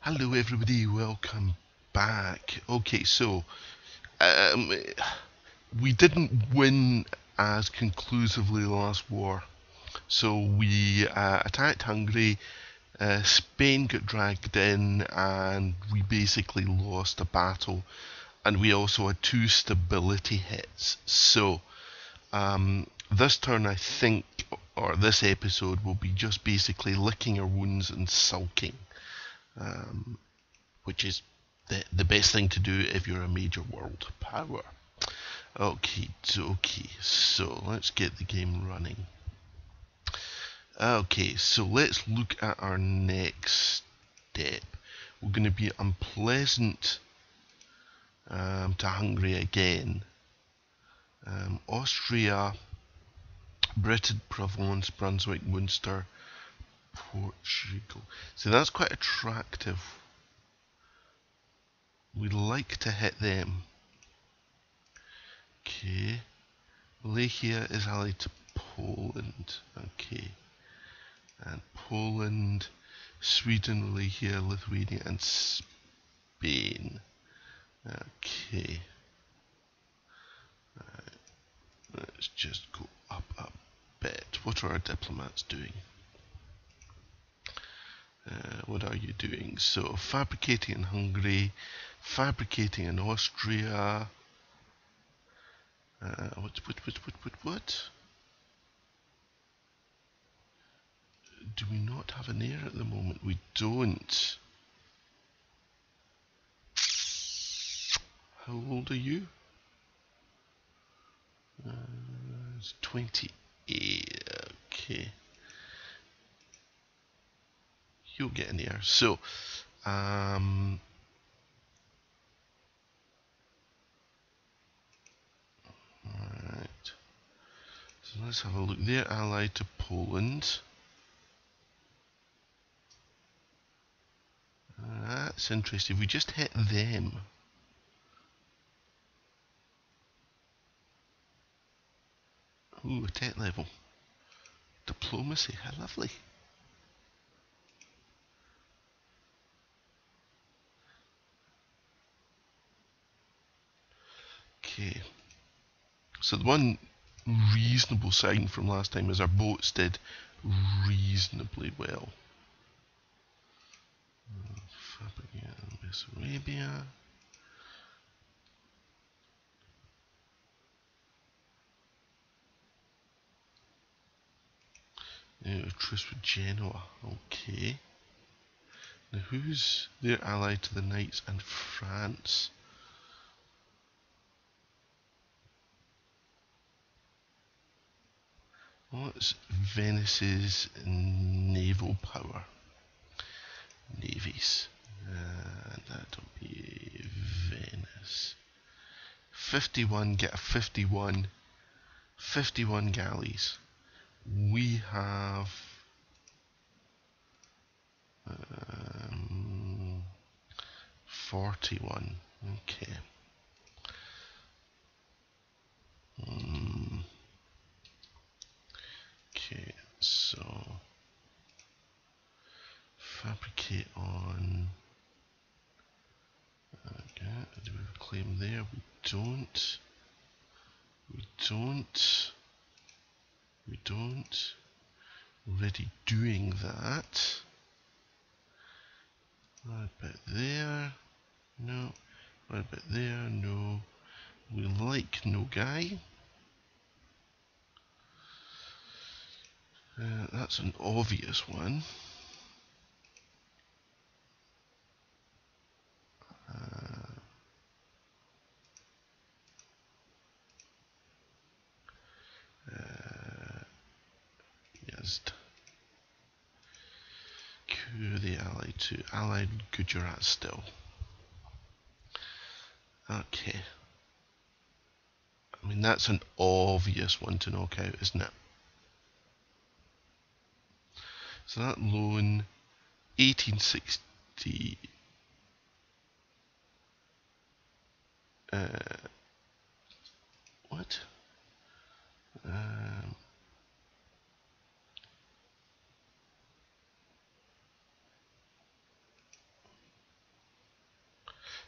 Hello, everybody. Welcome back. Okay, so um, we didn't win as conclusively last war. So we attacked Hungary. Spain got dragged in, and we basically lost a battle. And we also had 2 stability hits. So this turn, I think, or this episode, will be just basically licking our wounds and sulking. Which is the best thing to do if you're a major world power. Okay, so let's get the game running. Okay, so let's look at our next step. We're going to be unpleasant to Hungary again. Austria, Britain, Provence, Brunswick, Munster, Portugal. So that's quite attractive. We'd like to hit them. Okay. Wallachia is allied to Poland. Okay. And Poland, Sweden, Wallachia, Lithuania, and Spain. Okay. Let's just go up a bit. What are our diplomats doing? What are you doing? So, fabricating in Hungary, fabricating in Austria. What? Do we not have an heir at the moment? We don't. How old are you? It's 28. Okay. You'll get in there. So, alright. So let's have a look. They're allied to Poland. That's interesting. We just hit them. Ooh, attack level. Diplomacy. How lovely. Okay. So the one reasonable sign from last time is our boats did reasonably well. Bessarabia. Truce with Genoa. Okay. Now who's their ally to the Knights and France? What's Venice's naval power? Navies. That'll be Venice. 51, get a 51. 51 galleys. We have 41. Okay. Okay, so fabricate on. Okay, do we have a claim there? We don't. We don't. We don't. Already doing that. What about there? No. What about there? No. We like Nogai. That's an obvious one. Yes. Who are they allied to? Allied Gujarat still. Okay. I mean, that's an obvious one to knock out, isn't it? So that loan, 1860. What?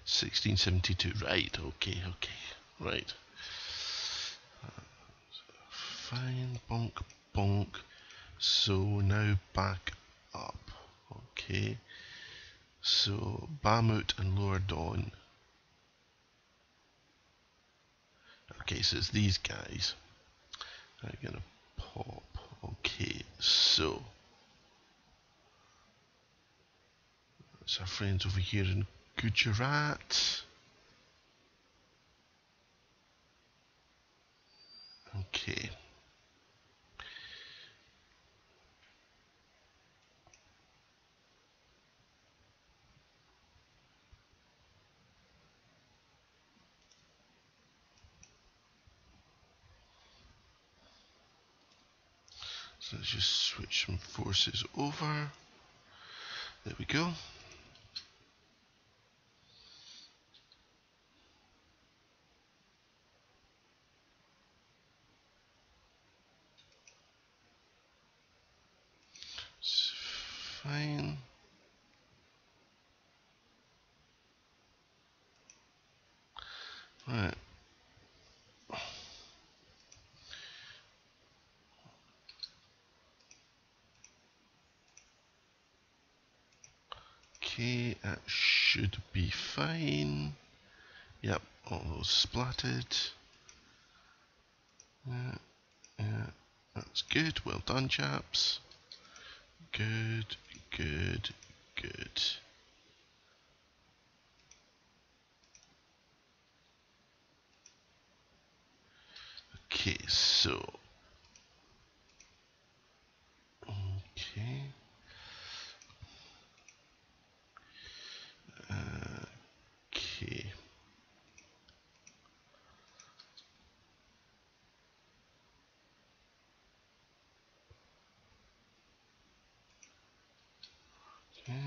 1672. Right. Okay. Right. Fine. Bonk. Bonk. So now back up. Okay. So Bahamut and Lower Dawn. Okay, so it's these guys. I'm gonna pop. Okay, so it's our friends over here in Gujarat. Okay. So let's just switch some forces over. There we go. It's fine. Right. Okay, that should be fine. Yep, all those splatted. Yeah, that's good. Well done, chaps. Good. Okay, so. Okay. Okay. Yeah.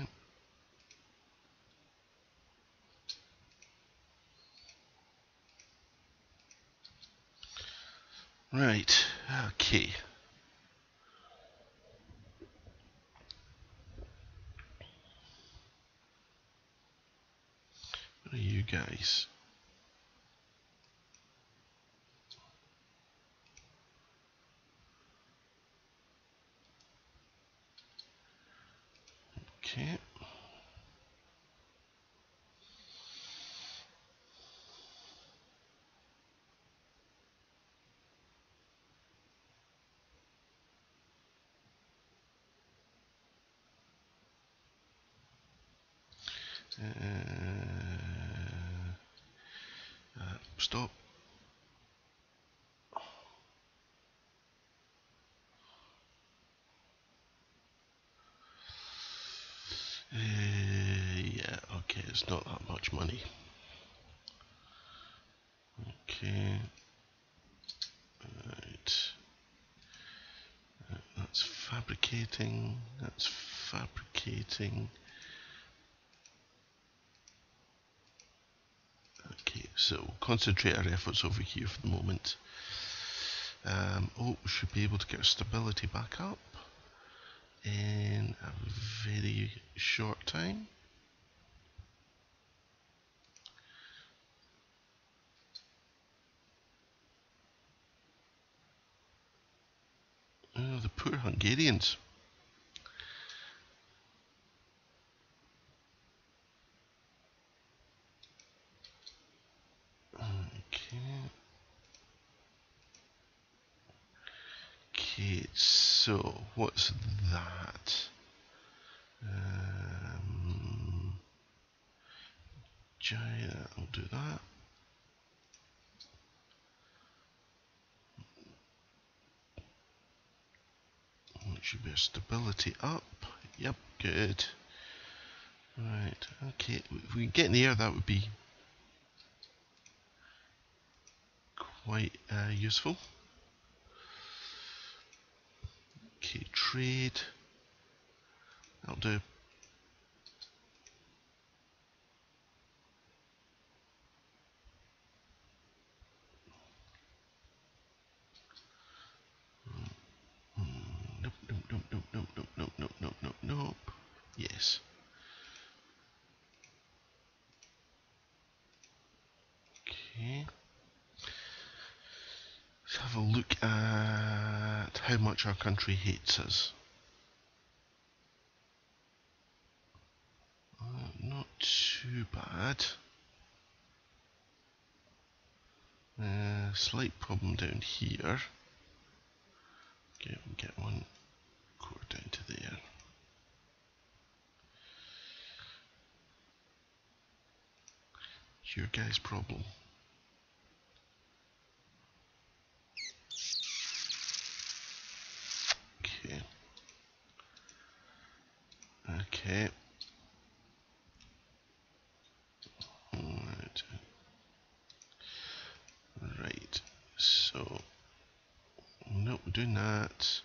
Right. Okay. What are you guys? Okay. Stop. Yeah, okay, it's not that much money. Okay. Right. That's fabricating. That's fabricating. Okay, so concentrate our efforts over here for the moment. Oh, we should be able to get our stability back up in a very short time. Oh, the poor Hungarians. Okay. Okay, so what's that? Giant, I'll do that. It should be a stability up. Yep, good. Right, okay, if we can get in the air, that would be quite useful. Okay, trade. That'll do. Nope, nope, nope, nope, nope, nope, nope, nope, nope, nope, nope. Yes. how much our country hates us. Not too bad. Slight problem down here. Okay, we'll get one core down to there. It's your guy's problem. Okay. Okay. Alright. Right. So, nope, doing that.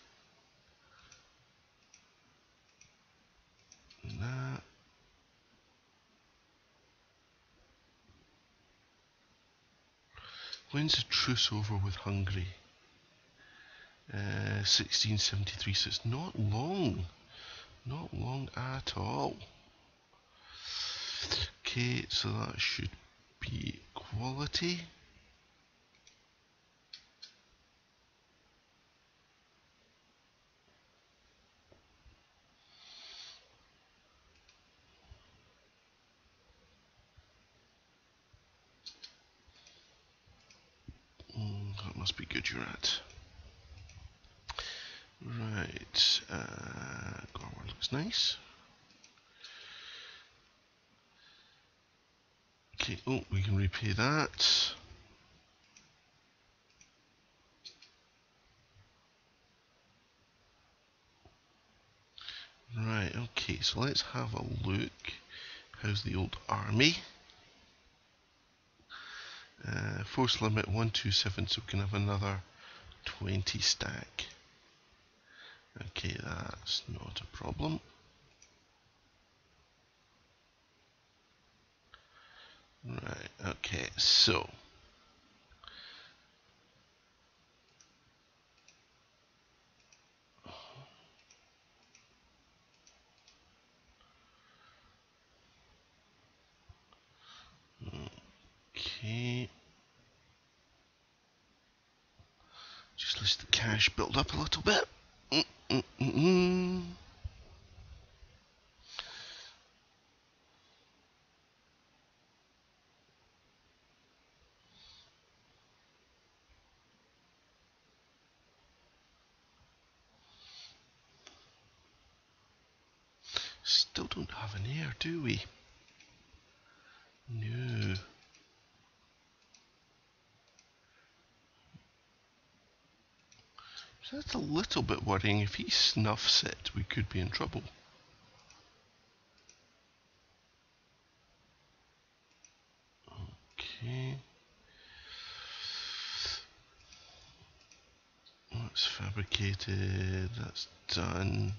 That. When's the truce over with Hungary? 1673, so it's not long. Not long at all. Okay, so that should be quality. That must be Gujarat. Right, Gorwar looks nice. Okay, oh, we can repay that. Right, okay, so let's have a look. How's the old army? Force limit 127, so we can have another 20 stack. Okay, that's not a problem. Right, okay, so okay. Just let the cash build up a little bit. Still don't have an heir, do we? No. So that's a little bit worrying. If he snuffs it, we could be in trouble. Okay. That's fabricated. That's done.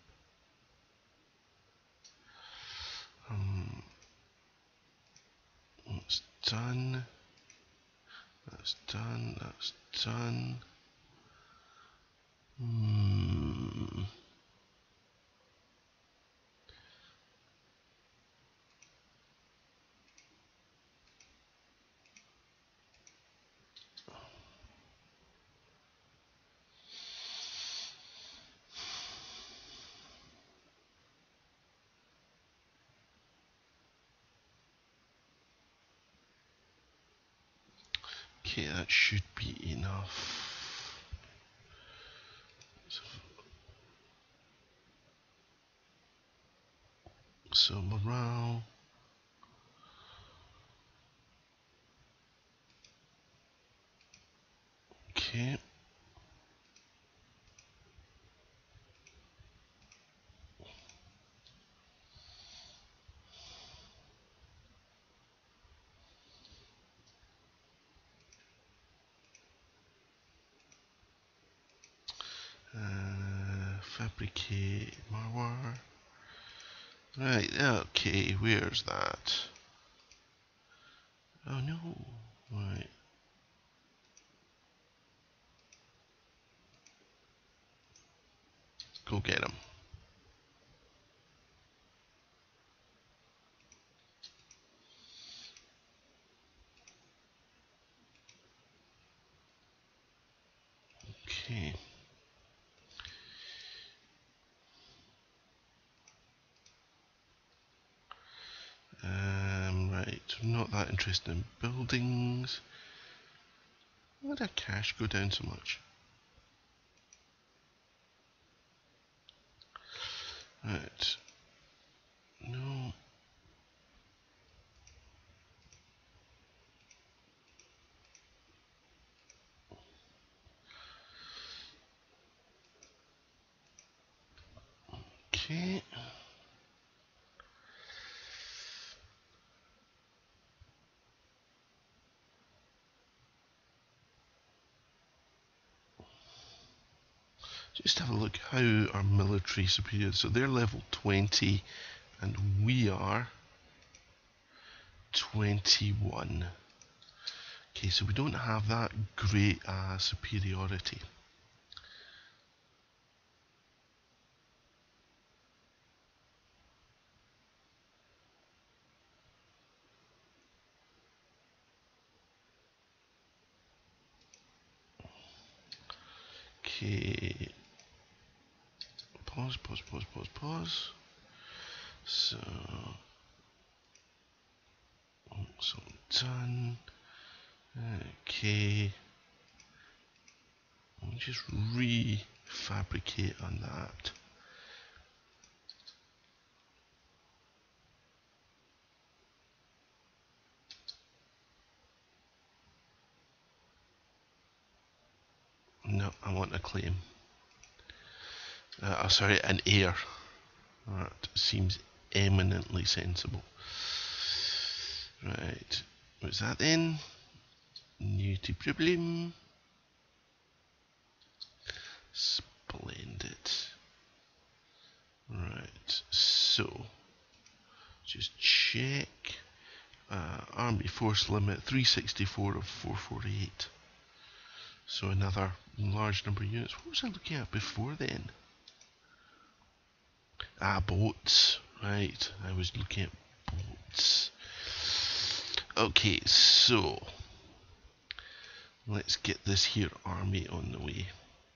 That's done. That's done. That's done. Okay, that should be enough. So morale. Okay. Fabricate Marwar. Right, okay, where's that? Oh no, right. Go get him. Okay. not that interested in buildings. Why did our cash go down so much? Right. No. Okay. Just have a look how our military superior. So they're level 20 and we are 21. Okay, so we don't have that great superiority. Okay. Pause. So done. Okay. I'll just refabricate on that. No, I want a claim. Sorry, an heir. That seems eminently sensible. Right. What's that then? New to problem. Splendid. Right. So, just check. Army force limit 364 of 448. So another large number of units. What was I looking at before then? Boats. Right, I was looking at boats. Okay, so let's get this here army on the way.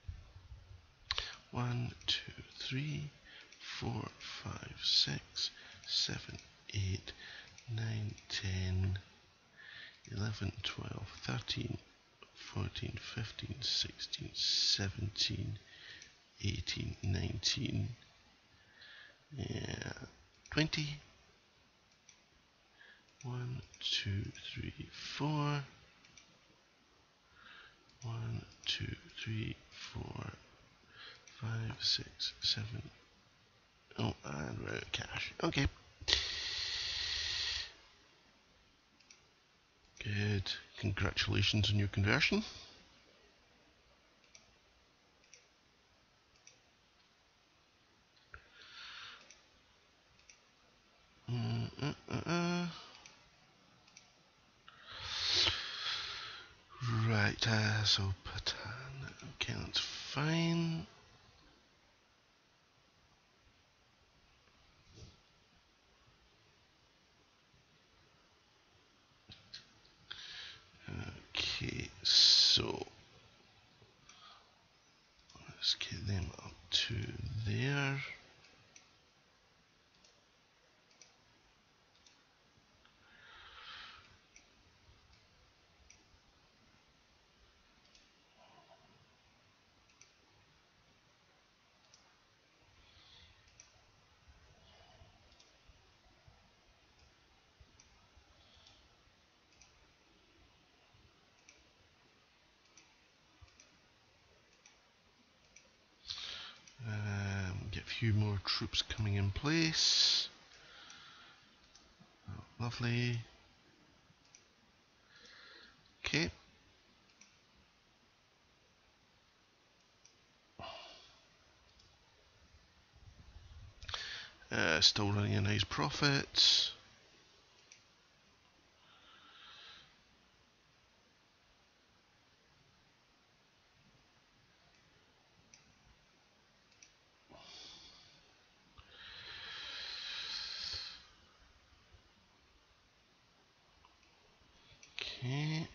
1, 2, 3, 4, 5, 6, 7, 8, 9, 10, 11, 12, 13, 14, 15, 16, 17, 18, 19, 20. 1, 2, 3, 4. 1, 2, 3, 4, 5, 6, 7. Oh, and we're out of cash. Okay. Good. Congratulations on your conversion. Right, so Patan. Okay, that's fine. Okay, so let's get them up to there. Get a few more troops coming in place. Oh, lovely. Okay. Still running a nice profit. Okay.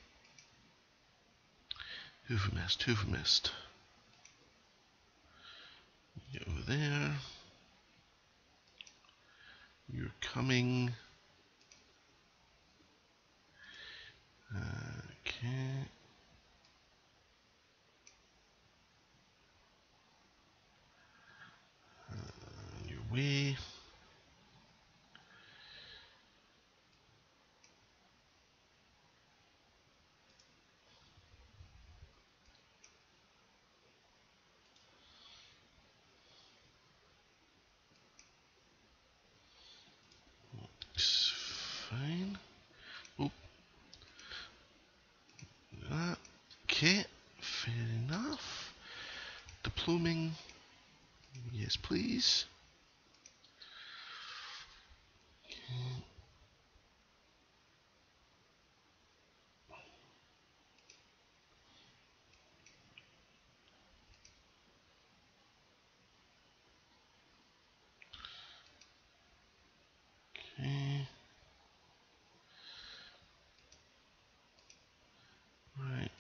Who've we missed? Who've we missed? Get over there. You're coming. Okay. On your way. Looks fine. Oh, that. Okay, fair enough. Diploming. Yes, please. Okay. Right.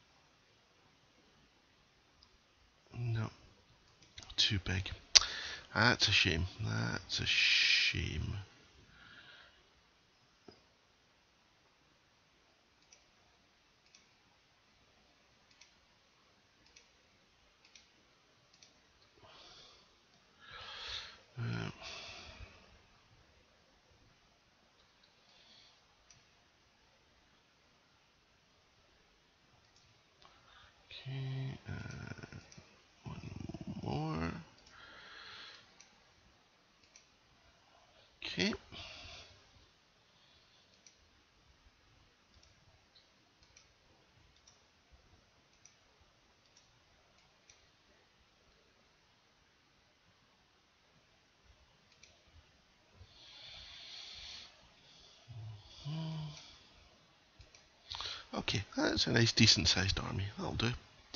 No, too big. That's a shame. That's a shame. Okay, one more. Okay. Okay, that's a nice decent sized army. That'll do.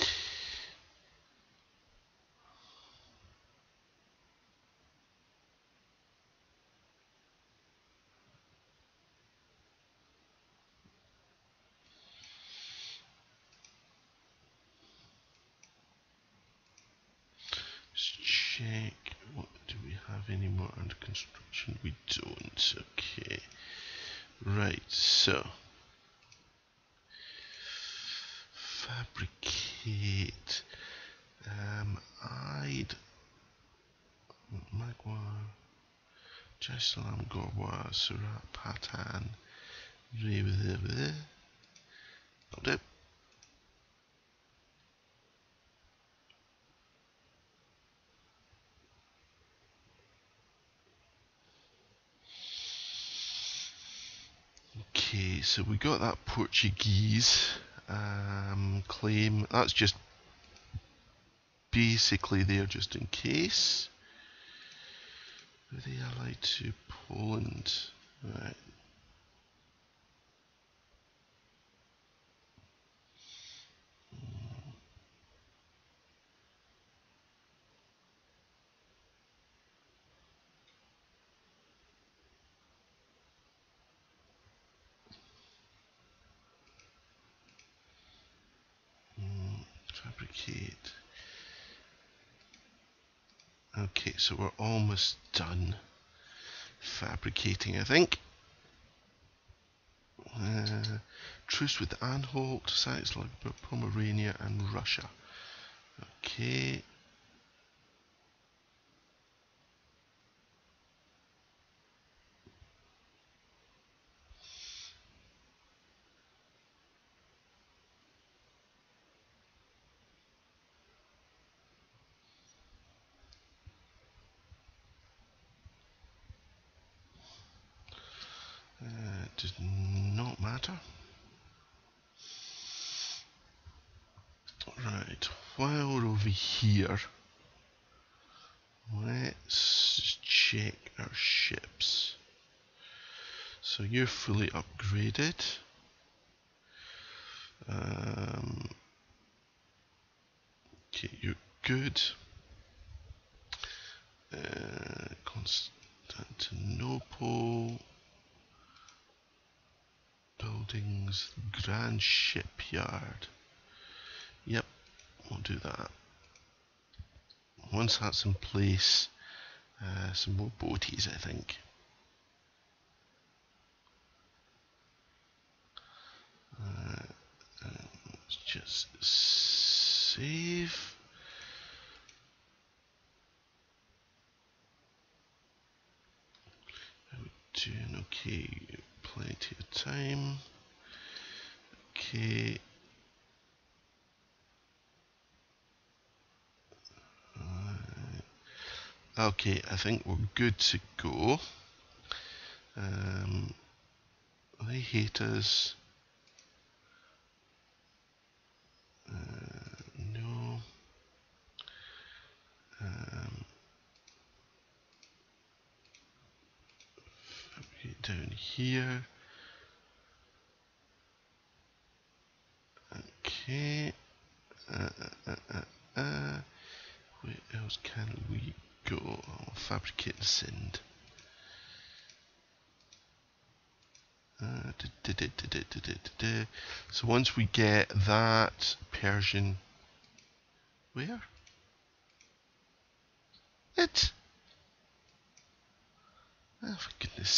Let's check. What do we have any more under construction? We don't. Okay. Right, so fabricate. I'd Magwar, Jaisalam, Gorwar, Surat, Patan, That'll do. Okay, so we got that Portuguese claim. That's just basically there just in case. Are they allied to Poland? Right. Fabricate. Okay, so we're almost done fabricating, I think. Truce with Anhalt, sites like Pomerania and Russia. Okay. Does not matter. Right, while we're over here, let's check our ships. So you're fully upgraded. Okay, you're good. Constantinople. Buildings, Grand Shipyard. Yep, we'll do that. Once that's in place, some more boaties, I think. Save. Doing okay, plenty of time. Okay. Okay, I think we're good to go. They hate us. No. Fabricate down here. Okay. Where else can we go? Oh, fabricate and send. So once we get that Persian, where? It. Oh, for goodness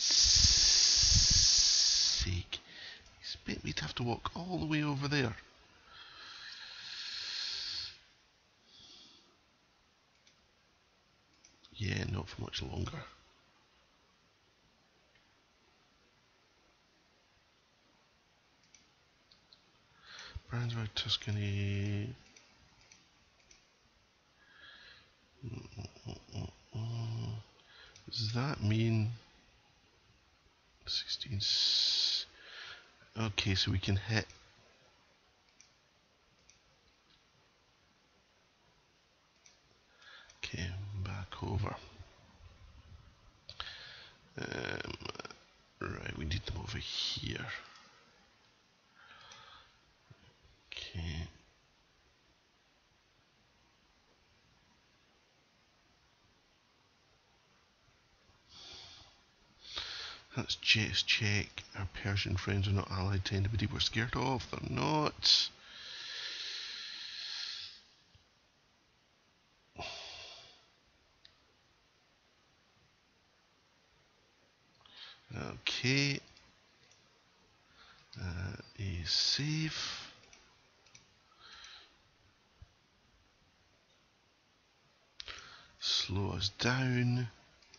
sake! Expect me to have to walk all the way over there. Yeah, not for much longer. Brandsburg, Tuscany. Does that mean 16? Okay, so we can hit. Okay, back over. Right, we need them over here. Okay. Let's just check our Persian friends are not allied to anybody we're scared of. They're not. Okay. Is safe. Slow us down.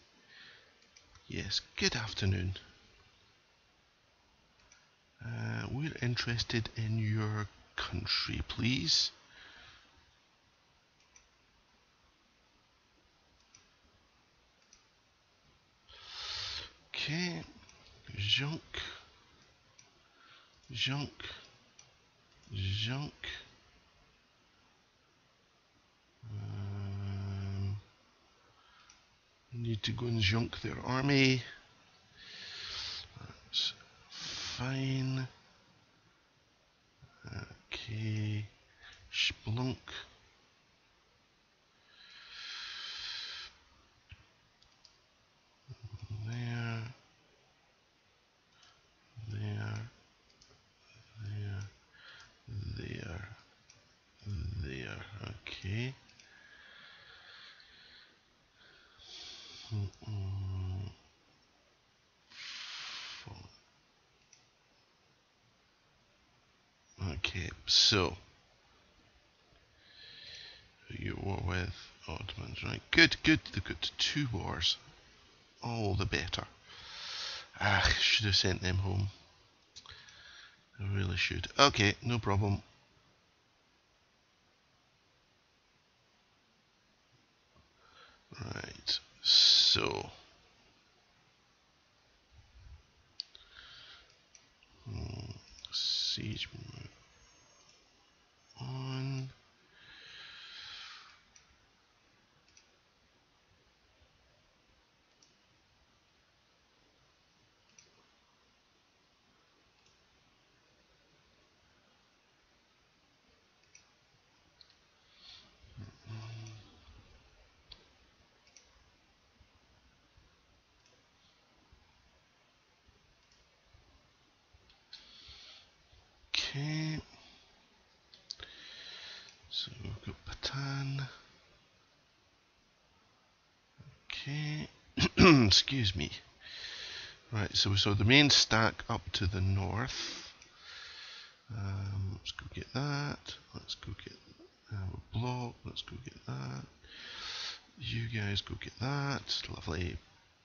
Yes, good afternoon. We're interested in your country, please. Okay. Junk. Junk. Junk. Need to go and junk their army. That's fine. Okay. Splunk. There. There. There. There. There. Okay. Okay, so you war with Ottomans, right? Good, good. They've got 2 wars. All the better. Ah, should have sent them home. I really should. Okay, no problem. Right, so siege on. Okay. So we've got Patan. Okay. Excuse me. Right, so we saw the main stack up to the north. let's go get that. Let's go get a block. Let's go get that. You guys go get that. Lovely.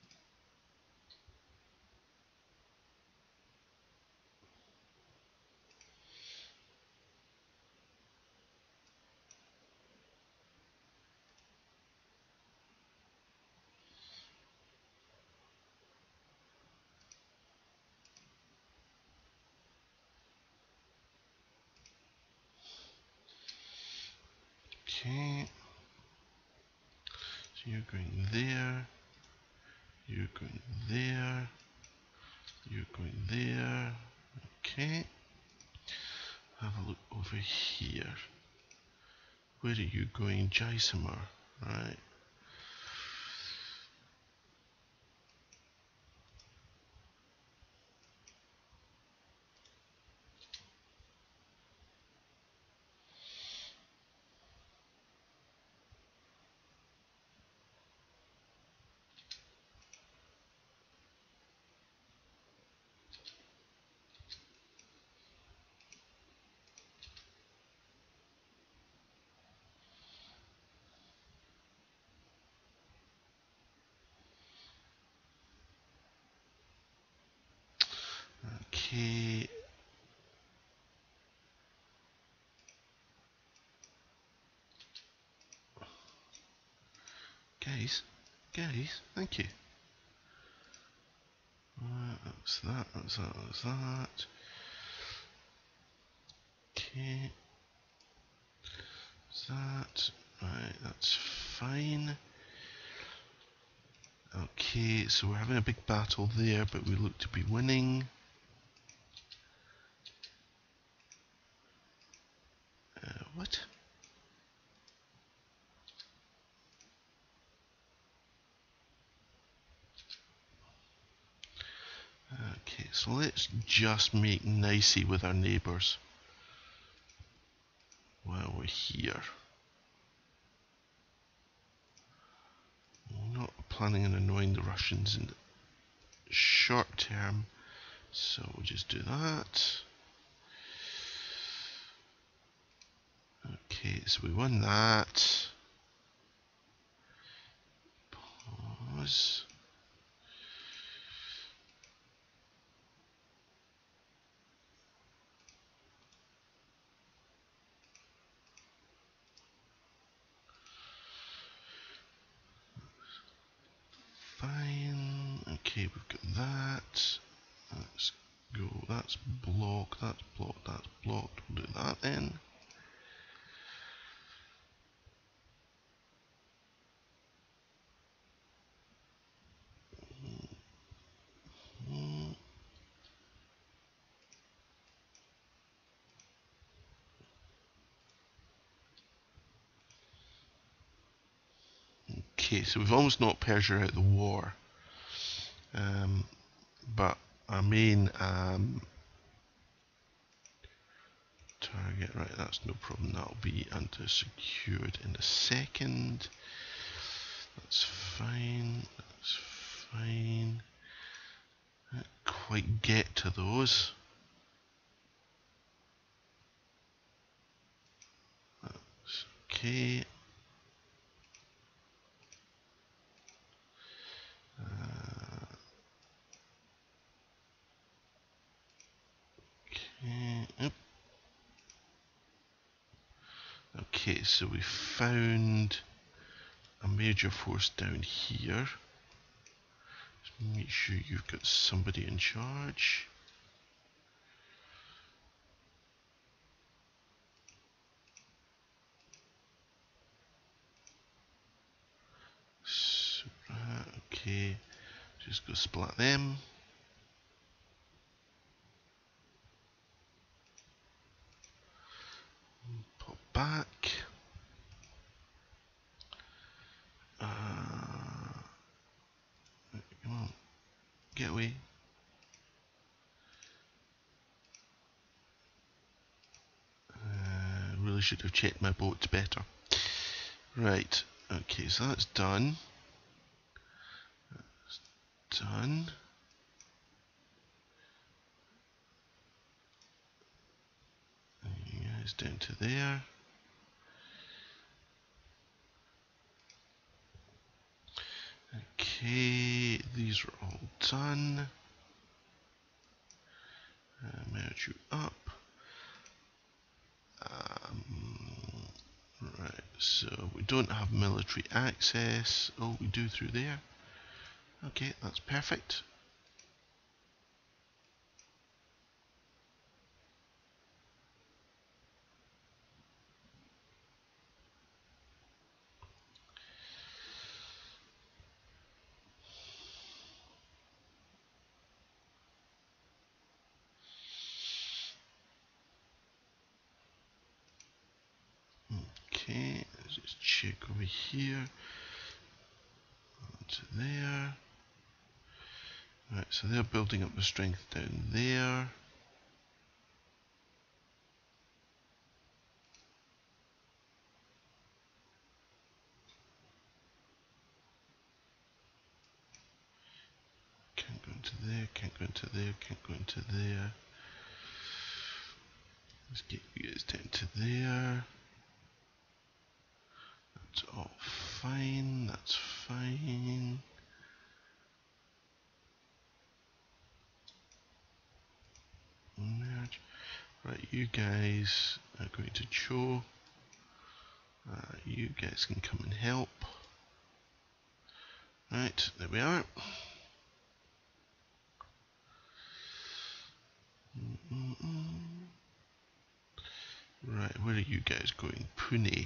Okay. So you're going there. You're going there. You're going there. Okay. Have a look over here. Where are you going? Jaisamar. Right. Okay. Guys, thank you. That's that, that's that, that's that. Okay. That. Right, that's fine. Okay, so we're having a big battle there, but we look to be winning. What? Okay, so let's just make nicey with our neighbours while we're here. We're not planning on annoying the Russians in the short term, so we'll just do that. Okay, so we won that. Pause. Fine. Okay, we've got that. Let's go. That's blocked. That's blocked. That's blocked. We'll do that then. Okay, so we've almost knocked Persia out of the war. But our main target, right, that's no problem. That'll be under secured in a second. That's fine. That's fine. Can't quite get to those. That's okay. Okay. Okay, so we found a major force down here. Just make sure you've got somebody in charge. So, okay, just go split them. Pop back. Come on, get away. Really should have checked my boats better. Right, okay, so that's done. That's done. guys down to there. Okay, these are all done. Merge you up. Right, so we don't have military access. Oh, we do through there. Okay, that's perfect. Okay, let's just check over here. To there. Right, so they're building up the strength down there. Can't go into there, can't go into there, can't go into there. Let's get you guys down to there. That's all fine, that's fine. Merge. Right, you guys are going to Cho. You guys can come and help. Right, there we are. Right, where are you guys going? Pune.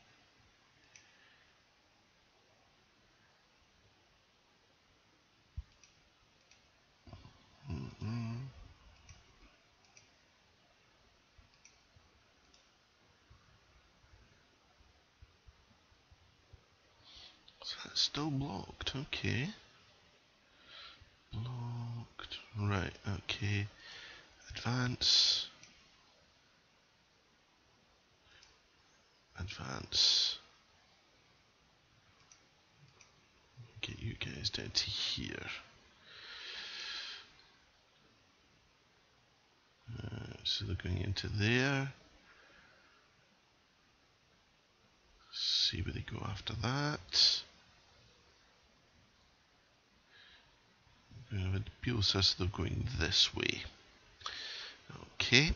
So that's still blocked, okay. Blocked. Right, okay. Advance. Advance. Get you guys down to here. So they're going into there. See where they go after that. We have a Bielsa, they're going this way. Okay.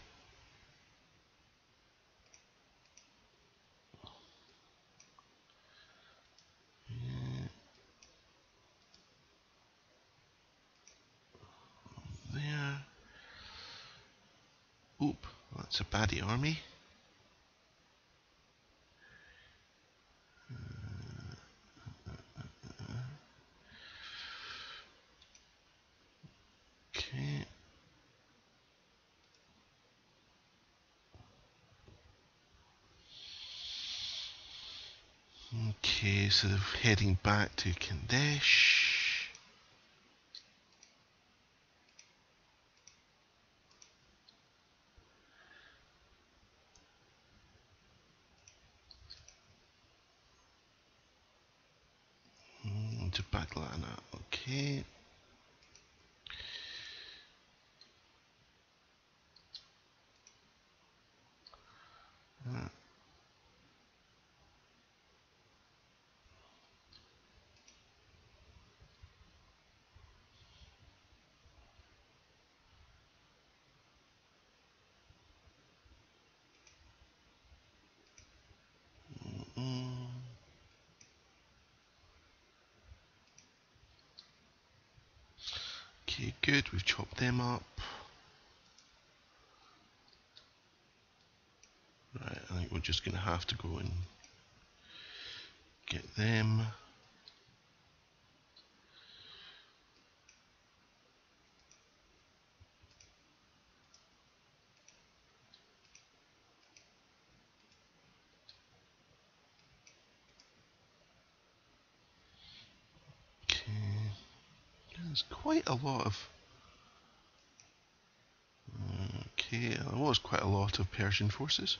There. Oop, that's a baddie army. Okay. Okay, so they're heading back to Kandesh. To Baglana, okay. Okay, good, we've chopped them up. Right, I think we're just going to have to go and get them. Okay, there's quite a lot of... Okay, there was quite a lot of Persian forces.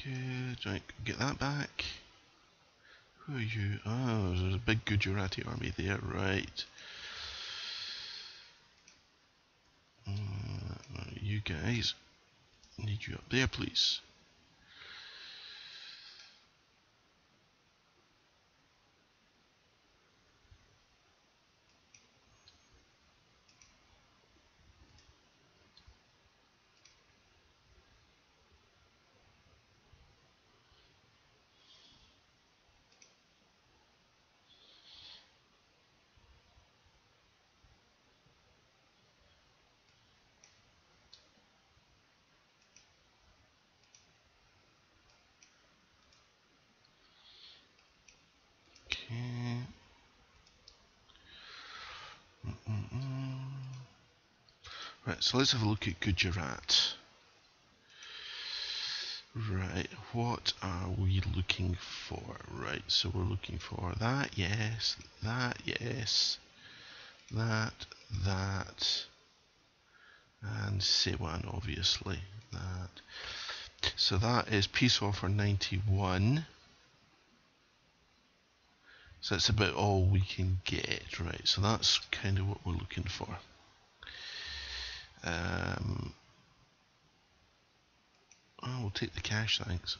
Good, right, get that back. Who are you? Oh, there's a big Gujarati army there, right. You guys, need you up there, please. Okay. Right, so let's have a look at Gujarat. Right, what are we looking for? Right, so we're looking for that, yes, that, that, and Sewan, obviously. That. So that is peace offer 91. So that's about all we can get, right? So that's kind of what we're looking for. Oh, we'll take the cash, thanks.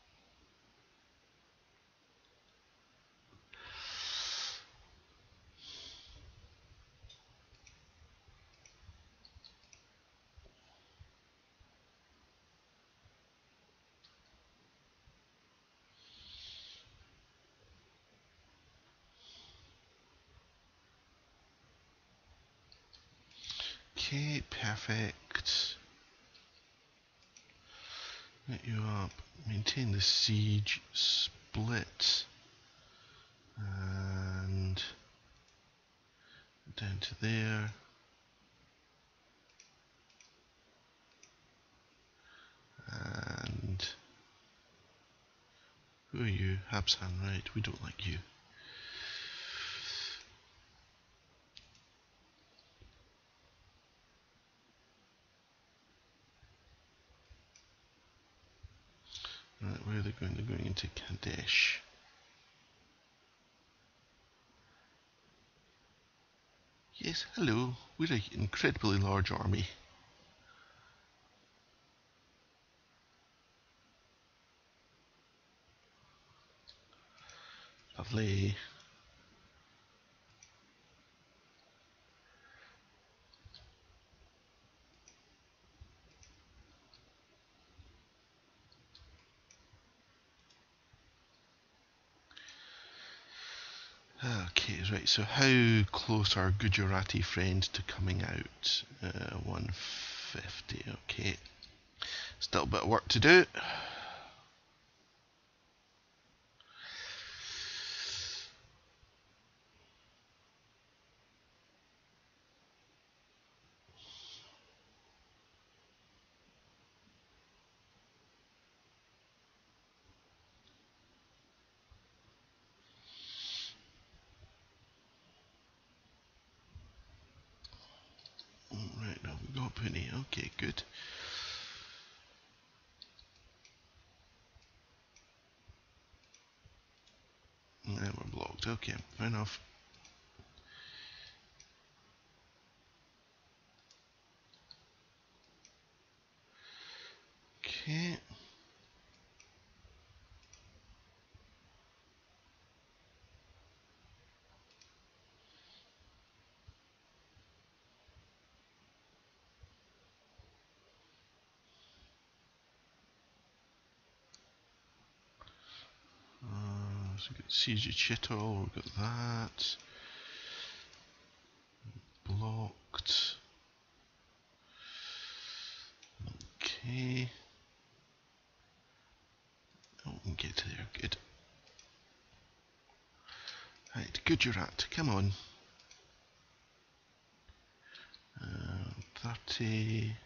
Okay, perfect. Get you up. Maintain the siege. Split. And down to there. And who are you? Habsan, right? We don't like you. Right, where are they going? They're going into Kadesh. Yes, hello. We're an incredibly large army. Lovely. Okay, right, so how close are Gujarati friends to coming out? 150, okay. Still a bit of work to do. Right, now we've got Pune, okay, good. And then we're blocked, okay, fair enough. Okay. So we've got Siege of Chittor, we've got that. Blocked. Okay. Oh, we can get to there, good. Right, Gujarat, come on. 30.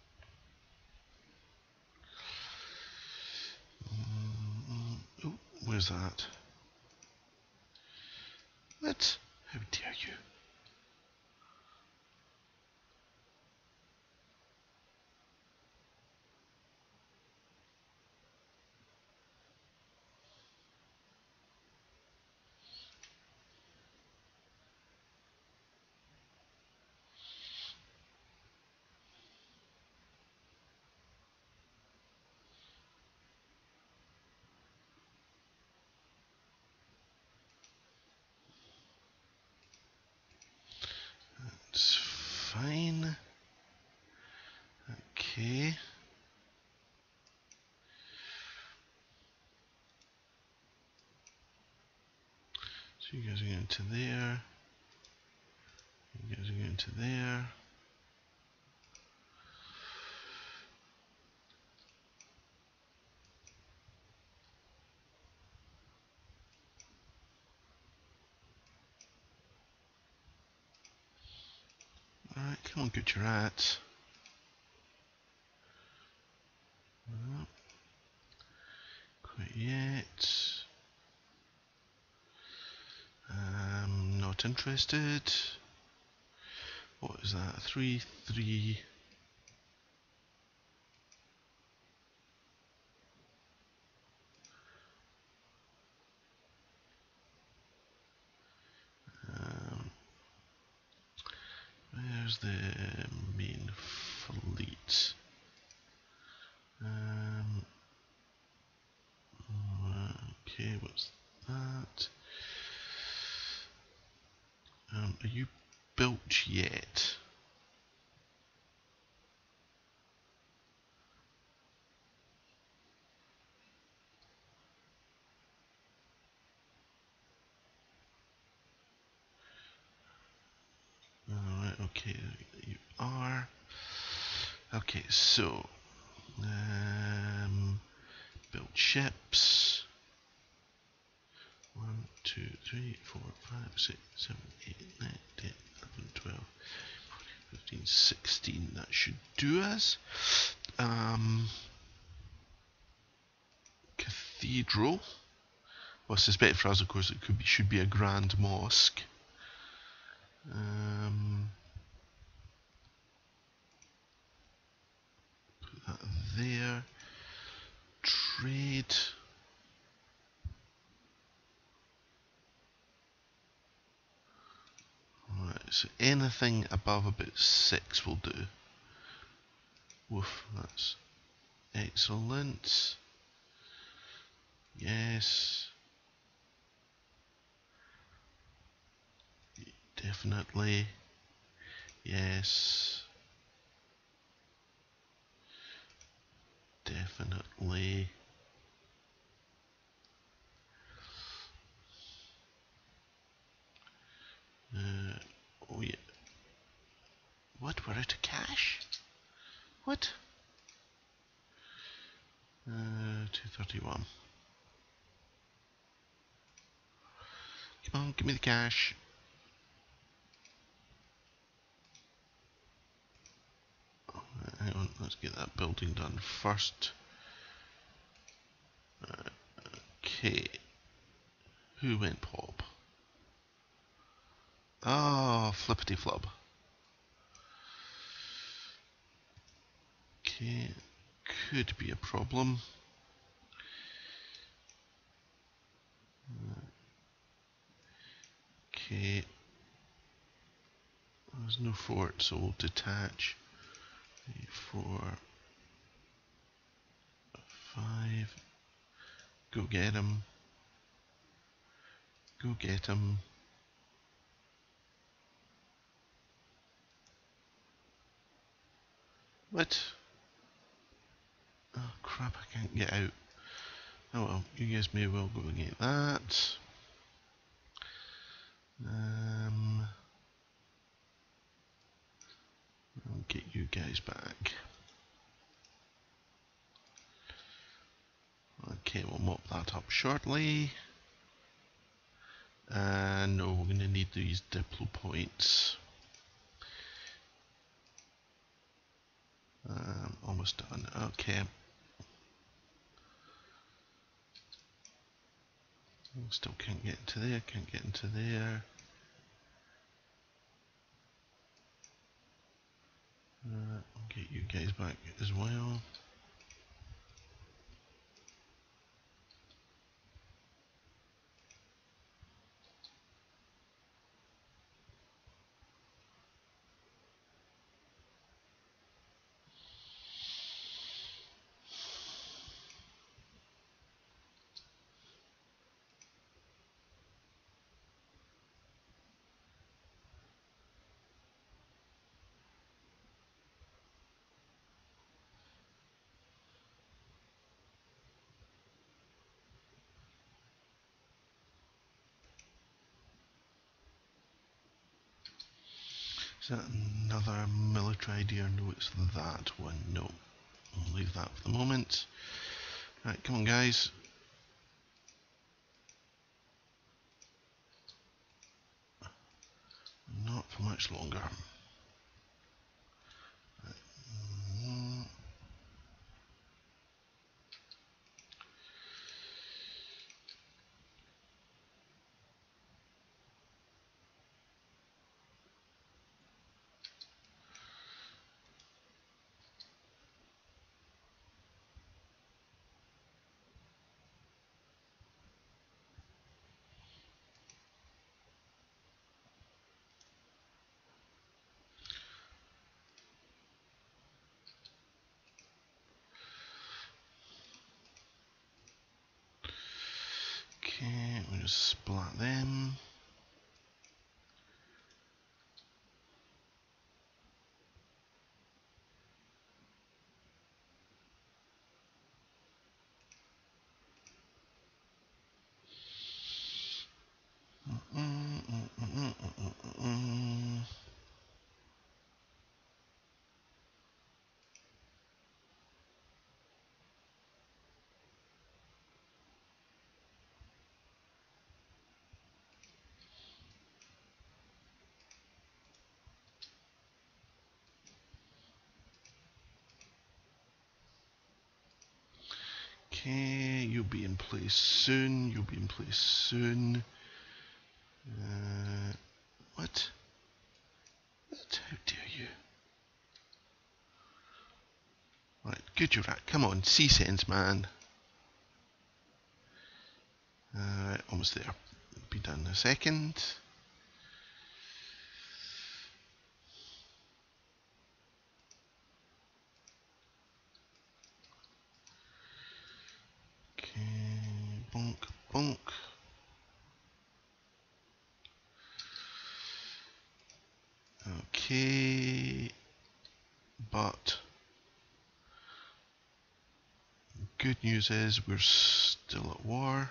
Oh, Where's that? What? How dare you? It's fine. Okay. So you guys are going to there. You guys are going to there. Alright, come on, get your rats. Quite yet. Not interested. What is that? 3, 3. Where's the main fleet? Okay, what's that? Are you built yet? Alright, okay, you are. Okay, so build ships. 1, 2, 3, 4, 5, 6, 7, 8, 9, 10, 11, 12, 14, 15, 16. That should do us. Cathedral. Well, I suspect for us, of course, it should be a grand mosque. Put that there. Trade. Right, so anything above about 6 will do. Woof, that's excellent. Yes. Definitely. Yes. Definitely. Oh yeah. What? We're out of cash? What? 231. Come on, give me the cash. Hang on, let's get that building done first. Okay. Who went pop? Oh, flippity flub. Okay, could be a problem. Okay. There's no fort, so we'll detach. 3, 4, 5. Go get him. Go get him. What? Oh crap, I can't get out. Oh well, you guys may well go and get that. I'll get you guys back. Okay, we'll mop that up shortly. No, we're going to need these diplo points. Almost done. Okay. Still can't get into there, can't get into there. I'll get you guys back as well. Is that another military idea? No, it's that one. No, I'll leave that for the moment. Right, come on guys. Not for much longer. Okay, we'll just splat them. Okay, you'll be in place soon. You'll be in place soon. What? What? How dare you? Right, good you're at. Come on, C-Sense, man. Almost there. Be done in a second. Okay, bonk, bonk. Okay, but good news is we're still at war.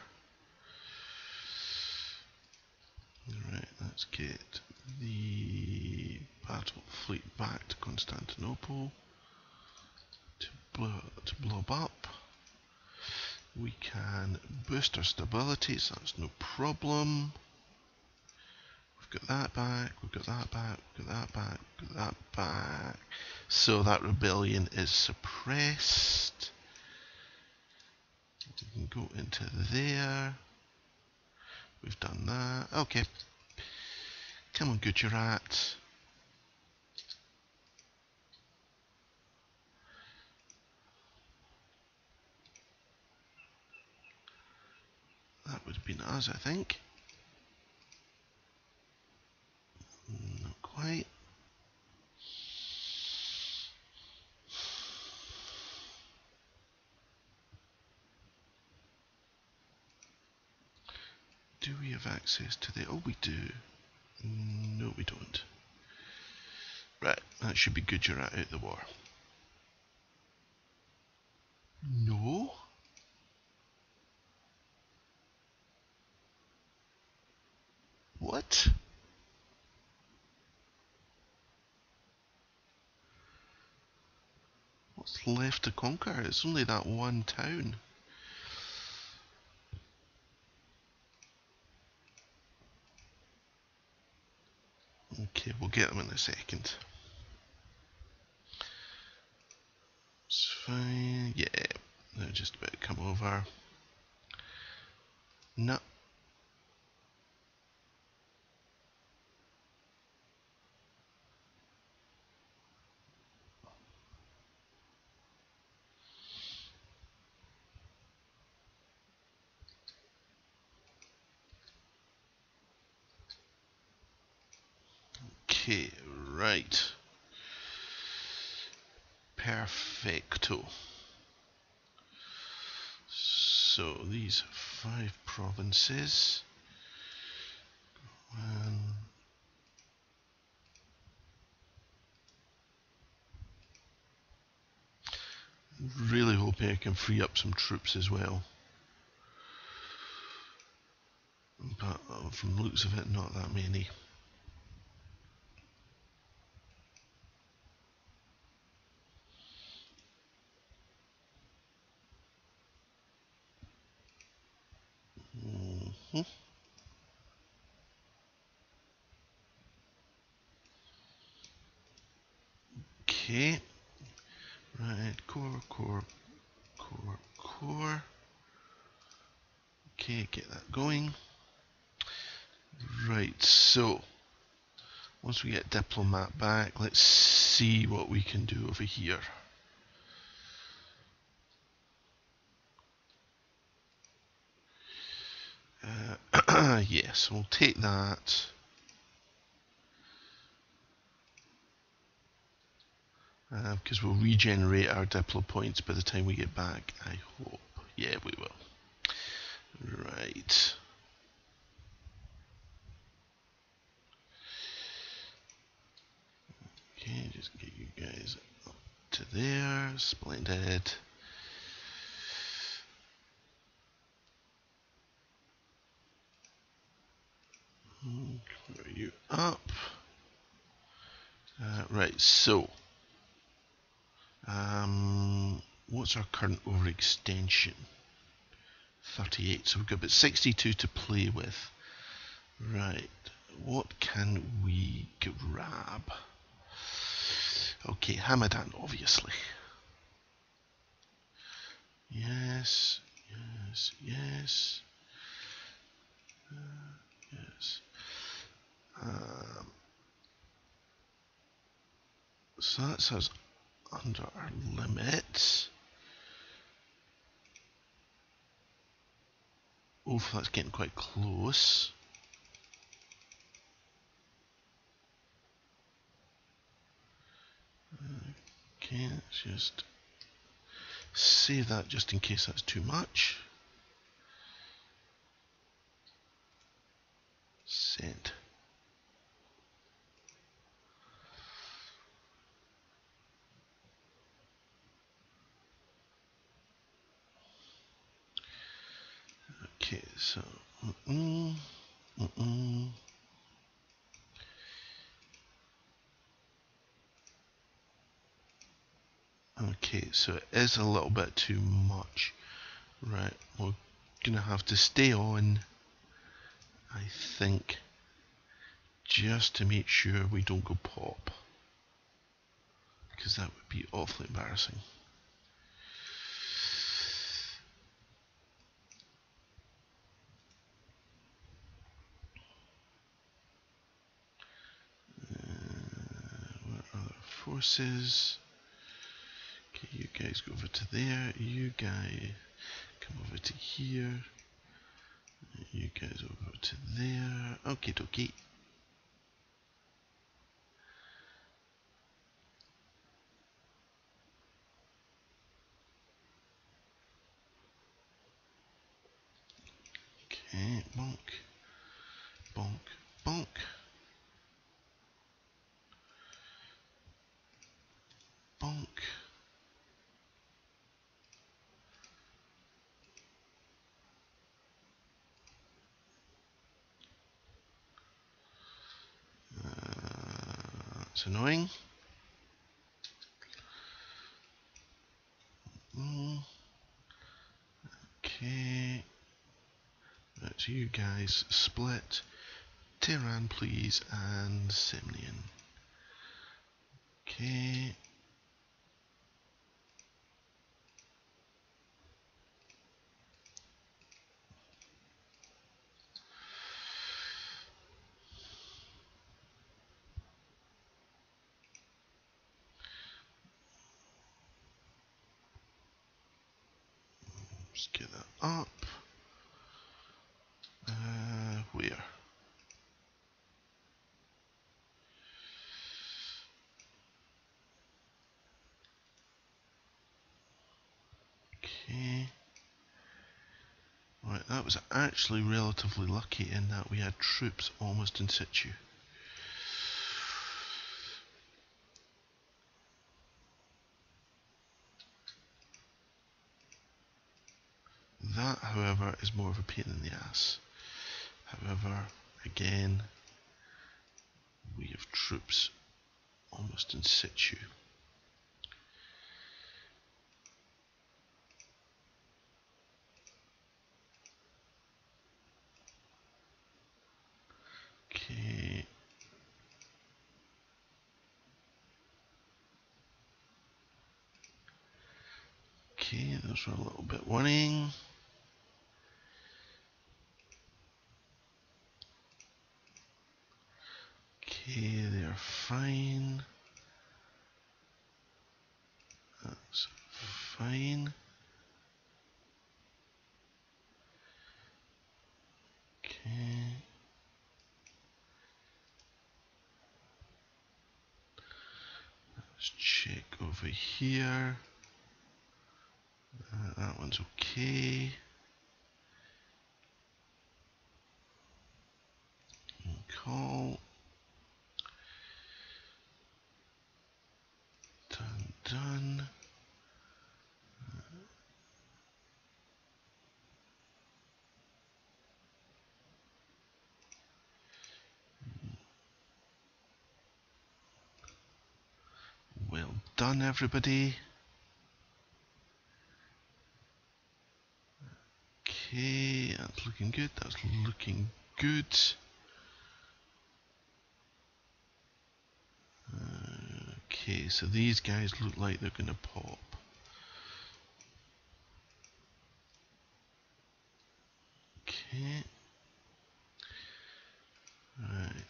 Alright, let's get the battle fleet back to Constantinople to blow up. We can boost our stability, so that's no problem. We've got that back, we've got that back, we've got that back, we've got that back. So that rebellion is suppressed. We can go into there. We've done that. Okay. Come on, Gujarat. That would have been us, I think. Not quite. Do we have access to the... Oh, we do. No, we don't. Right, that should be Gujarat out the war. No? What? What's left to conquer? It's only that one town. Okay, we'll get them in a second. It's fine. Yeah, they're just about to come over. No, Okay, right. Perfecto. So these 5 provinces. Really hoping I can free up some troops as well. But from the looks of it, not that many. Okay. Right, core. Okay, get that going. Right, so once we get Diplomat back, let's see what we can do over here. Yes, we'll take that. Because we'll regenerate our Diplo points by the time we get back, I hope. Yeah, we will. Right. Okay, just get you guys up to there. Splendid. Clear you up. Right, so what's our current overextension? 38, so we've got about 62 to play with. Right, what can we grab? Okay, Hamadan, obviously. Yes. Yes. So that's us under our limits. Oh, that's getting quite close. Okay, let's just save that just in case that's too much. Send. Okay, so okay, so it is a little bit too much. Right, we're gonna have to stay on, I think, just to make sure we don't go pop, because that would be awfully embarrassing. Where are the forces? Okay, you guys go over to there. You guys come over to here. You guys over to there. Okay, dokie. Okay, bonk, bonk, bonk. Bonk. That's annoying. Okay. Let's you guys split. Tehran, please, and Semnian. Okay. Just get that up. Where? That was actually relatively lucky in that we had troops almost in situ. That, however, is more of a pain in the ass. However, again, we have troops almost in situ. Okay. Okay, those were a little bit worrying. Okay, they're fine. That's fine. Okay. Let's check over here. That one's okay. Call. Done. Well done, everybody. Okay, that's looking good. That's looking good. Okay, so these guys look like they're going to pop. Okay. Right.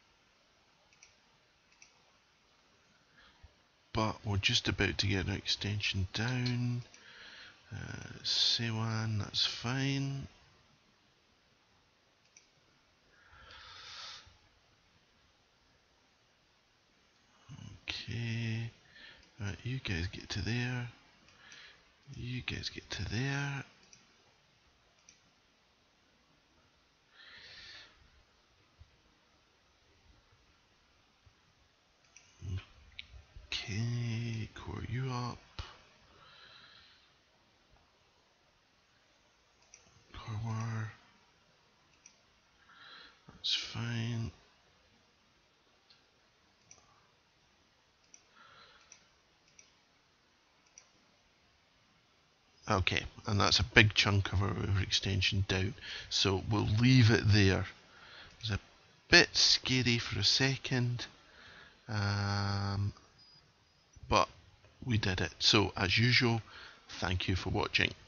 But we're just about to get an extension down. Sewan, that's fine. Okay. Right, you guys get to there. You guys get to there. Okay, core you up. Core war. That's fine. Okay, and that's a big chunk of our overextension down. So we'll leave it there. It's a bit scary for a second. But we did it. So as usual, thank you for watching.